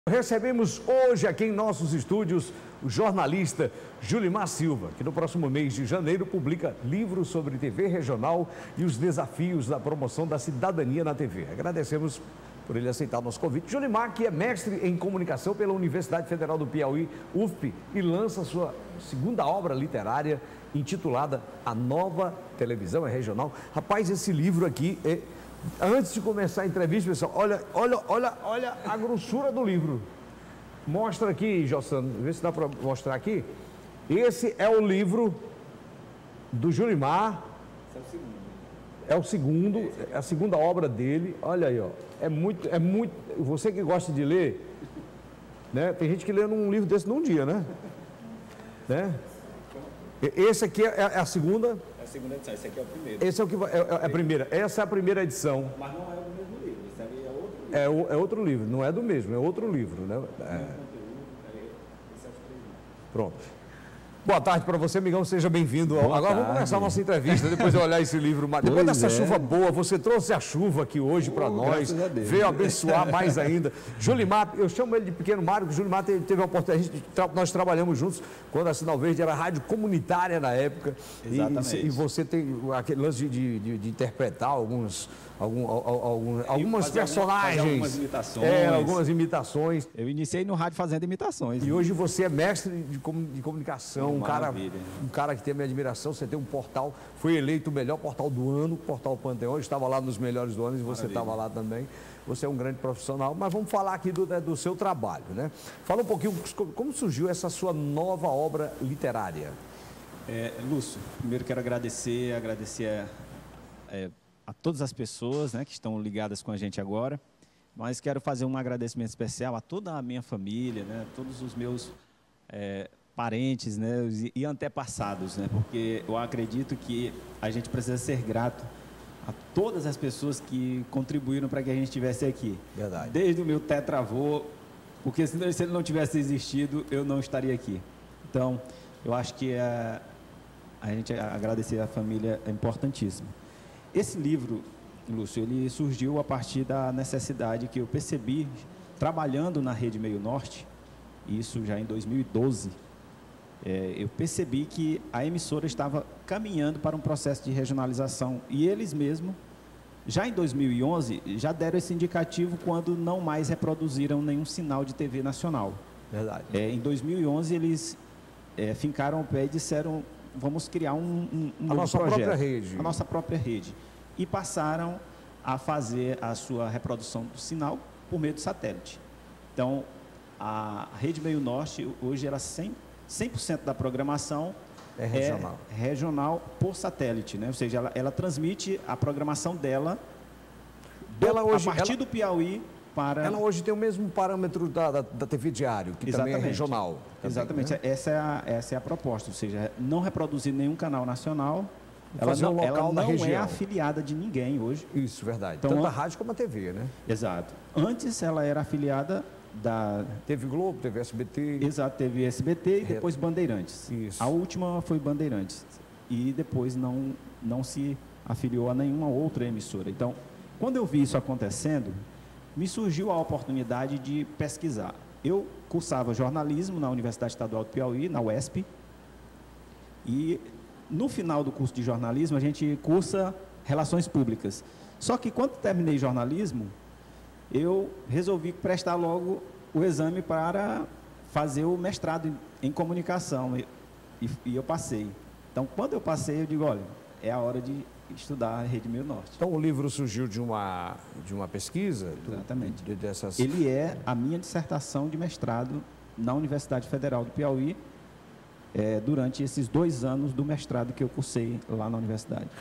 Recebemos hoje aqui em nossos estúdios o jornalista Julimar Silva, que no próximo mês de janeiro publica livros sobre TV regional e os desafios da promoção da cidadania na TV. Agradecemos por ele aceitar o nosso convite. Julimar, que é mestre em comunicação pela Universidade Federal do Piauí, UFP, e lança sua segunda obra literária intitulada A Nova Televisão é Regional. Rapaz, esse livro aqui é... Antes de começar a entrevista, pessoal, olha a grossura do livro. Mostra aqui, Jossano, vê se dá para mostrar aqui. Esse é o livro do Julimar. É o segundo, é a segunda obra dele. Olha aí, ó. É muito. Você que gosta de ler, né? Tem gente que lê um livro desse num dia, né? Esse aqui é a segunda. É a segunda edição, esse aqui é o primeiro. Esse é o que é a primeira. Essa é a primeira edição. Mas não é do mesmo livro, esse ali é outro livro. É outro livro, não é do mesmo, é outro livro, né? Pronto. Boa tarde para você, amigão, seja bem-vindo. Agora vamos começar a nossa entrevista, depois de olhar esse livro. Depois dessa chuva boa, você trouxe a chuva aqui hoje para nós, veio abençoar mais ainda. Julimar, eu chamo ele de Pequeno Mário, porque o Julimar teve a oportunidade, nós trabalhamos juntos, quando a Sinal Verde era rádio comunitária na época. Exatamente. E você tem aquele lance de interpretar algumas personagens. Algumas imitações. Algumas imitações. Eu iniciei no rádio fazendo imitações. E hoje você é mestre de comunicação, um cara que tem a minha admiração. Você tem um portal, foi eleito o melhor portal do ano, o Portal Panteão. Eu estava lá nos melhores do ano e você estava lá também. Você é um grande profissional, mas vamos falar aqui do seu trabalho, né? Fala um pouquinho como surgiu essa sua nova obra literária. Lúcio, primeiro quero agradecer a todas as pessoas, né, que estão ligadas com a gente agora, mas quero fazer um agradecimento especial a toda a minha família, né, todos os meus parentes, né, e antepassados, né, porque eu acredito que a gente precisa ser grato a todas as pessoas que contribuíram para que a gente estivesse aqui. Verdade. Desde o meu tetravô, porque se ele não tivesse existido, eu não estaria aqui. Então, eu acho que a gente agradecer a família é importantíssimo. Esse livro, Lúcio, ele surgiu a partir da necessidade que eu percebi trabalhando na Rede Meio Norte, isso já em 2012, eu percebi que a emissora estava caminhando para um processo de regionalização e eles mesmos, já em 2011, já deram esse indicativo quando não mais reproduziram nenhum sinal de TV nacional. Verdade. Em 2011, eles fincaram o pé e disseram: vamos criar um novo projeto, a nossa própria rede. E passaram a fazer a sua reprodução do sinal por meio do satélite. Então, a Rede Meio Norte, hoje, ela 100% da programação é regional por satélite, né? Ou seja, ela transmite a programação dela hoje, a partir do Piauí para... Ela hoje tem o mesmo parâmetro da TV Diário, que também é regional. Exatamente, né? Essa é a proposta, ou seja, não reproduzir nenhum canal nacional. Ela não é afiliada de ninguém hoje. Isso, verdade. Então, tanto a rádio como a TV, né? Exato. Antes ela era afiliada da... Teve Globo, teve SBT. Exato, teve SBT e depois Bandeirantes. Isso. A última foi Bandeirantes. E depois não se afiliou a nenhuma outra emissora. Então, quando eu vi isso acontecendo, me surgiu a oportunidade de pesquisar. Eu cursava jornalismo na Universidade Estadual do Piauí, na UESP, e no final do curso de jornalismo a gente cursa relações públicas. Só que quando terminei jornalismo, eu resolvi prestar logo o exame para fazer o mestrado em comunicação e eu passei. Então, quando eu passei, eu digo: olha, é a hora de estudar a Rede Meio Norte. Então, o livro surgiu de uma pesquisa? Exatamente. Ele é a minha dissertação de mestrado na Universidade Federal do Piauí, durante esses 2 anos do mestrado que eu cursei lá na universidade.